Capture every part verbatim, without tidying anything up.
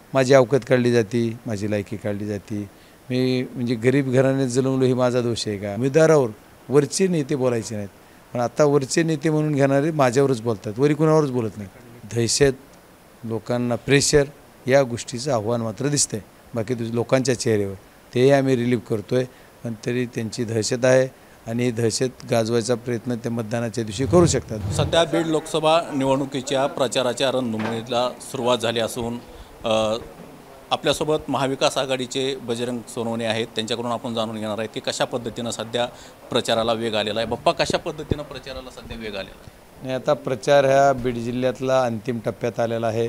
माझी अवकत काढली जाते, माझी लायकी काढली जाते, मी म्हणजे गरीब घराण्यात जन्मलो हे माझा दोष आहे का? उमेदवारावर वरचे नेते बोलायचे नाहीत, पण आता वरचे नेते म्हणून घेणारे माझ्यावरच बोलतात, वरी कुणावरच बोलत नाही. दहशत, लोकांना प्रेशर, या गोष्टीचं आव्हान मात्र दिसतंय. बाकी तुझ्या लोकांच्या चेहऱ्यावर ते आम्ही रिलीव्ह करतो आहे, पण तरी त्यांची दहशत आहे आणि दहशत गाजवायचा प्रयत्न ते मतदानाच्या दिवशी करू शकतात. सध्या बीड लोकसभा निवडणुकीच्या प्रचाराच्या रणधुमाळीला सुरुवात झाली असून आपल्यासोबत महाविकास आघाडीचे बजरंग सोनवणे आहेत. त्यांच्याकडून आपण जाणून घेणार आहेत की कशा पद्धतीनं सध्या प्रचाराला वेग आलेला आहे. बाप्पा, कशा पद्धतीनं प्रचाराला सध्या वेग आलेला आहे? नाही, आता प्रचार ह्या बीड जिल्ह्यातला अंतिम टप्प्यात आलेला आहे.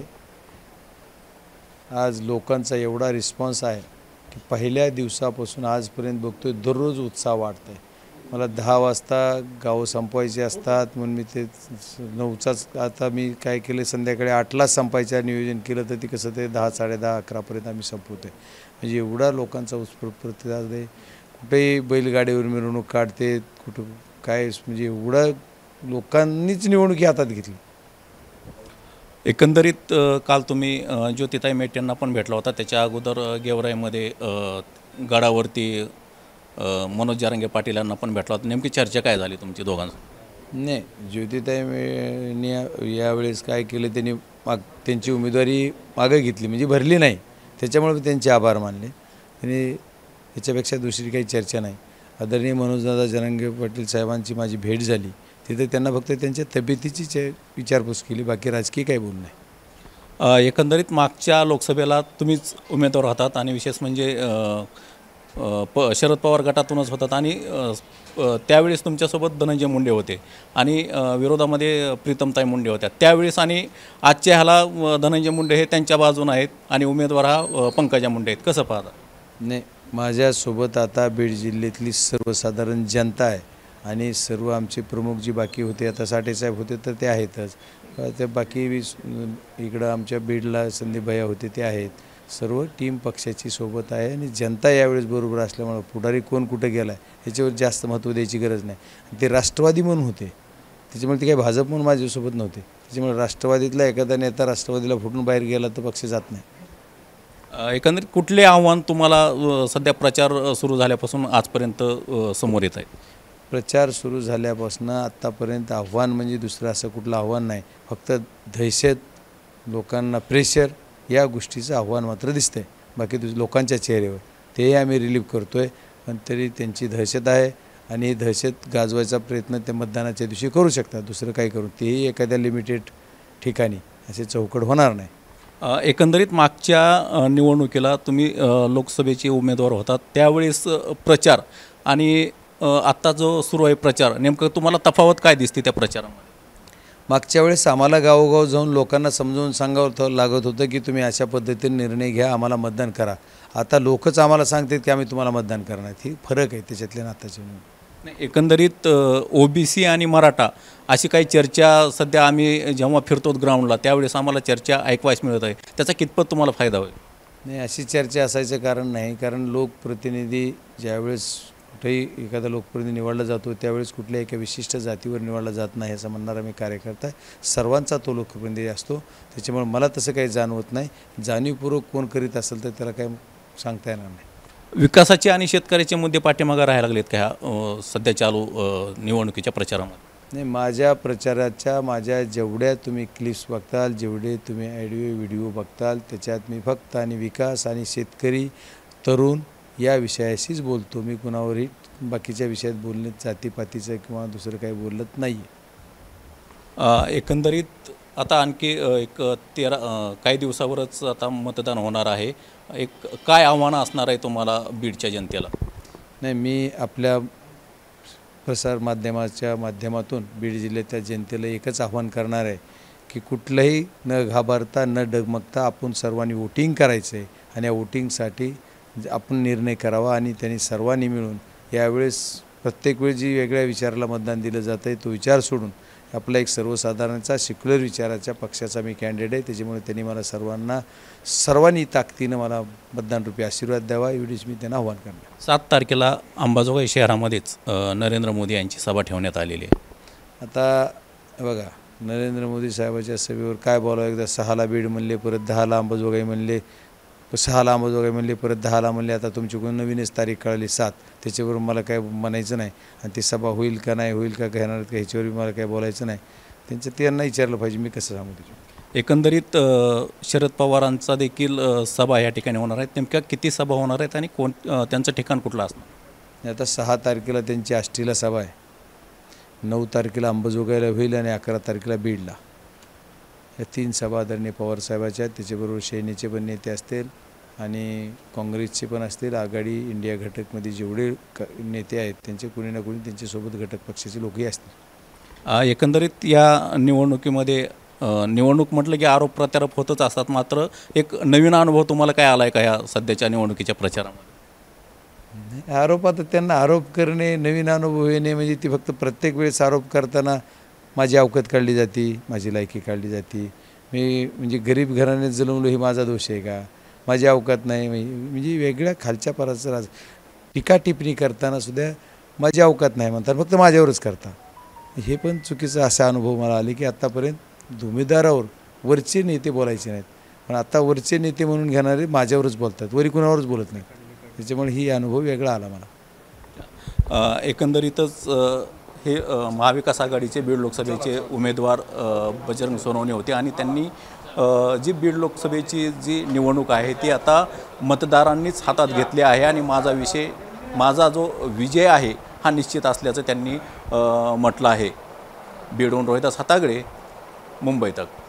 आज लोकांचा एवढा रिस्पॉन्स आहे की पहिल्या दिवसापासून आजपर्यंत बघतोय दररोज उत्साह वाढतोय. मला दहा वाजता गावं संपवायचे असतात म्हणून मी ते नऊचाच, आता मी काय केलं संध्याकाळी आठलाच संपायचं नियोजन केलं तर ती कसं ते दहा साडेदहा अकरापर्यंत आम्ही संपवतो आहे. म्हणजे एवढा लोकांचा उत्स्फूर्त प्रतिसाद आहे. कुठेही बैलगाडीवर मिरवणूक काढते, कुठं काय, म्हणजे एवढं लोकांनीच निवडणुकी हातात घेतली. एकंदरीत काल तुम्ही ज्योतिताई मेट यांना पण भेटला होता. त्याच्या अगोदर गेवराईमध्ये गडावरती मनोज जारंगे पाटील यांना पण भेटला होता. नेमकी चर्चा काय झाली तुमची दोघांची? नाही, ज्योतिताई मेनी यावेळेस काय केलं, त्यांनी माग त्यांची उमेदवारी मागं घेतली, म्हणजे भरली नाही. त्याच्यामुळे त्यांचे आभार मानले. आणि याच्यापेक्षा दुसरी काही चर्चा नाही. आदरणीय मनोजदादा जारंगे पाटील साहेबांची माझी भेट झाली. तिथे त्यांना फक्त त्यांच्या तब्येतीची विचारपूस केली, बाकी राजकीय काही बोल नाही. एकंदरीत मागच्या लोकसभेला तुम्हीच उमेदवार होतात आणि विशेष म्हणजे प शरद पवार गटातूनच होतात आणि त्यावेळेस तुमच्यासोबत धनंजय मुंडे होते आणि विरोधामध्ये प्रीतमताई मुंडे होत्या त्यावेळेस, आणि आजच्या ह्याला धनंजय मुंडे हे त्यांच्या बाजून आहेत आणि उमेदवार हा पंकजा मुंडे आहेत. कसं पाहता? नाही, माझ्यासोबत आता बीड जिल्ह्यातली सर्वसाधारण जनता आहे आणि सर्व आमचे प्रमुख जी बाकी होते, आता साठेसाहेब होते तर ते आहेतच, ते बाकी इकडं आमच्या बीडला संदीप भैया होते ते आहेत. सर्व टीम पक्षाची सोबत आहे आणि जनता यावेळेस बरोबर असल्यामुळं पुढारी कोण कुठं गेला आहे याच्यावर जास्त महत्त्व द्यायची गरज नाही. ते राष्ट्रवादी म्हणून होते, त्याच्यामुळे ते काही भाजप म्हणून माझ्यासोबत नव्हते. त्याच्यामुळे राष्ट्रवादीतला एखादा नेता राष्ट्रवादीला फुटून बाहेर गेला तर पक्ष जात नाही. एकंदरीत कुठले आव्हान तुम्हाला सध्या प्रचार सुरू झाल्यापासून आजपर्यंत समोर येत आहे? प्रचार सुरू झाल्यापासून आत्तापर्यंत आव्हान म्हणजे दुसरं असं कुठलं आव्हान नाही, फक्त दहशत, लोकांना प्रेशर, या गोष्टीचं आव्हान मात्र दिसतंय. बाकी तुझ्या लोकांच्या चेहऱ्यावर ते आम्ही रिलीव्ह करतो आहे, पण तरी त्यांची दहशत आहे आणि दहशत गाजवायचा प्रयत्न ते मतदानाच्या दिवशी करू शकतात. दुसरं काय करू, तेही एखाद्या लिमिटेड ठिकाणी असे चौकड होणार नाही. एकंदरीत मागच्या निवडणुकीला तुम्ही लोकसभेचे उमेदवार होतात त्यावेळेस प्रचार आणि आत्ता जो सुरू आहे प्रचार, नेमकं तुम्हाला तफावत काय दिसते त्या प्रचारामध्ये? मागच्या वेळेस आम्हाला गावोगाव जाऊन लोकांना समजावून सांगावं लागत होतं की तुम्ही अशा पद्धतीने निर्णय घ्या, आम्हाला मतदान करा. आता लोकच आम्हाला सांगतात की आम्ही तुम्हाला मतदान करणार. ही फरक आहे त्याच्यातल्या नात्याच्या. नाही, एकंदरीत ओबीसी आणि मराठा अशी काही चर्चा सध्या आम्ही जेव्हा फिरतो ग्राउंडला त्यावेळेस आम्हाला चर्चा ऐकवायला मिळत आहे. त्याचा कितपत तुम्हाला फायदा होईल? नाही, अशी चर्चा असायचं कारण नाही, कारण लोकप्रतिनिधी ज्यावेळेस कुठेही एखादा लोकप्रतिनिधी निवडला जातो त्यावेळेस कुठल्या एका विशिष्ट जातीवर निवडला जात नाही असं म्हणणारा मी कार्यकर्ता आहे. सर्वांचा तो लोकप्रतिनिधी असतो, त्याच्यामुळे मला तसं काही जाणवत नाही. जाणीवपूर्वक कोण करीत असेल तर त्याला काही सांगता येणार नाही. विकासाचे आणि शेतकऱ्याचे मुद्दे पाठीमागे राहायला लागलेत का ह्या सध्या चालू निवडणुकीच्या प्रचारामध्ये? नाही, माझ्या प्रचाराच्या माझ्या जेवढ्या तुम्ही क्लिप्स बघताल, जेवढे तुम्ही ऑडिओ व्हिडिओ बघताल, त्याच्यात मी फक्त आणि विकास आणि शेतकरी, तरुण या विषयाशीच बोलतो. मी कुणावरही बाकीच्या विषयात बोलणे जातीपातीचं किंवा दुसरं काही बोलत नाही आहे. एकंदरीत आता आणखी एक तेरा काही दिवसावरच आता मतदान होणार आहे. एक काय आव्हानं असणार आहे तुम्हाला बीडच्या जनतेला? नाही, मी आपल्या प्रसारमाध्यमाच्या माध्यमातून बीड जिल्ह्याच्या जनतेला एकच आव्हान करणार आहे की कुठलंही न घाबरता न डगमगता आपण सर्वांनी वोटिंग करायचं आहे आणि या वोटिंगसाठी आपण निर्णय करावा आणि त्यांनी सर्वांनी मिळून यावेळेस प्रत्येक वेळी जी वेगळ्या विचाराला मतदान दिलं जातं आहे तो विचार सोडून आपला एक सर्वसाधारणचा सेक्युलर विचाराच्या पक्षाचा मी कॅन्डिडेट आहे. त्याच्यामुळे त्यांनी मला सर्वांना सर्वांनी ताकदीनं मला मतदानरूपी आशीर्वाद द्यावा एवढीच मी त्यांना आव्हान करणार. सात तारखेला अंबाजोगाई शहरामध्येच नरेंद्र मोदी यांची सभा ठेवण्यात आलेली आहे. आता बघा, नरेंद्र मोदी साहेबाच्या सभेवर काय बोलावं, एकदा सहाला बीड म्हणले, परत दहाला अंबाजोगाई म्हणले, सहाला अंबाजोगाई म्हणले, परत दहाला म्हणले, आता तुमच्याकडून नवीनच तारीख कळाली सात, त्याच्यावर मला काय म्हणायचं नाही. आणि ती सभा होईल का नाही होईल का घेणार का ह्याच्यावर मला काय बोलायचं नाही. त्यांचं त्यांना विचारलं पाहिजे, मी कसं सांगू त्याच्यावर. एकंदरीत अ, शरद पवारांचा देखील अ, सभा या ठिकाणी होणार आहेत. नेमक्या किती सभा होणार आहेत आणि कोण अ, त्यांचं ठिकाण कुठलं असणार? आता सहा तारखेला त्यांची आष्टीला सभा आहे, नऊ तारखेला अंबाजोगाईला होईल आणि अकरा तारखेला बीडला. या तीन सभा आदरणीय पवारसाहेबाच्या आहेत. त्याच्याबरोबर सेनेचे पण नेते असतील आणि काँग्रेसचे पण असतील. आघाडी इंडिया घटकमध्ये जेवढे क नेते आहेत त्यांचे कोणी ना कोणी त्यांच्यासोबत घटक पक्षाचे लोकही असतील. अ, एकंदरीत या निवडणुकीमध्ये अ, निवडणूक म्हटलं की आरोप प्रत्यारोप होतच असतात, मात्र एक नवीन अनुभव तुम्हाला काय आला आहे का या सध्याच्या निवडणुकीच्या प्रचारामध्ये? नाही, आरोप आता त्यांना आरोप करणे, नवीन अनुभव येणे म्हणजे ती फक्त प्रत्येक वेळेस आरोप करताना माझी अवकत काढली जाते, माझी लायकी काढली जाते, मी म्हणजे गरीब घराण्यात जन्मलो ही माझा दोष आहे का, माझी अवकात नाही, म्हणजे वेगळ्या खालच्या पराचं राज टीका टिप्पणी करताना सुद्धा माझी अवकात नाही म्हणतात, फक्त माझ्यावरच करता. हे पण चुकीचा असा अनुभव मला आले की आत्तापर्यंत उमेदवारावर वरचे नेते बोलायचे नाहीत, पण आता वरचे नेते म्हणून घेणारे माझ्यावरच बोलतात, वरी कुणावरच बोलत नाही. त्याच्यामुळे ही अनुभव वेगळा आला मला. अ, एकंदरीतच अ, हे अ, महाविकास आघाडीचे बीड लोकसभेचे उमेदवार अ, बजरंग सोनवणे होते आणि त्यांनी अ, जी बीड लोकसभेची जी निवडणूक आहे ती आता मतदारांनीच हातात घेतली आहे आणि माझा विषय माझा जो विजय आहे हा निश्चित असल्याचं त्यांनी अ, म्हटलं आहे. बीडहून रोहिदास हातागडे, मुंबई तक.